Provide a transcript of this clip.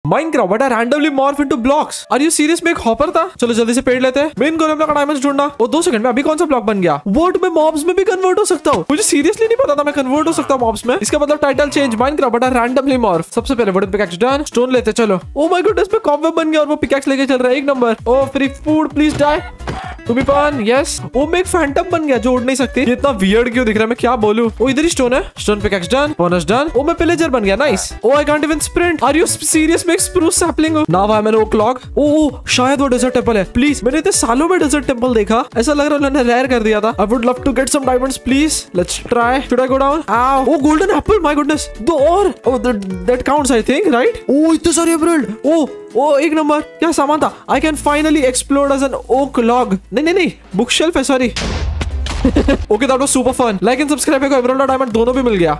Minecraft, but I randomly morph into blocks. Are you serious? में एक hopper था। चलो जल्दी से पेड़ लेते हैं। मेन गोल का डायमंड्स ढूंढना। वो 2 सेकंड में अभी कौन सा ब्लॉक बन गया? वर्ड में मॉब्स में भी कन्वर्ट हो सकता हूँ। मुझे सीरियसली नहीं पता था मैं कन्वर्ट हो सकता हूँ मॉब्स में। इसका मतलब title change Minecraft, but I randomly morph। सबसे पहले वुडन पिकैक्स डन। स्टोन लेते चलो। ओ माय गॉड, इस पे कॉबवेब बन गया और वो पिकैक्स लेके चल रहा है। 1 number. Oh free food please die. तुम्हें पान यस। ओ मैं एक फैंटम बन गया जो उड़ नहीं सकती। ये इतना वियर्ड क्यों दिख रहा है? मैं क्या बोलूं? ओ इधर ही स्टोन है। Stone pickaxe done. Bonus done. Oh मैं पिलेजर बन गया। Nice. Oh I can't even sprint. Are you serious? मैं एक स्प्रूस सैपलिंग हूं। Now I am an oak log. Oh शायद वो डेजर्ट टेंपल है। प्लीज, मैंने इतने सालों में डेजर्ट टेंपल देखा, ऐसा लग रहा है उन्होंने रेयर कर दिया था। I would love to get some diamonds please. Let's try. Should I go down? आओ। Oh golden apple, my goodness. 2 और। Oh that counts I think, right? Oh इतने सारे एमराल्ड। Oh 1 number. क्या सामान था? I can finally explore as an oak log. नहीं bookshelf है, sorry. Okay that was super fun. Like and subscribe. Emerald और diamond दोनों भी मिल गया।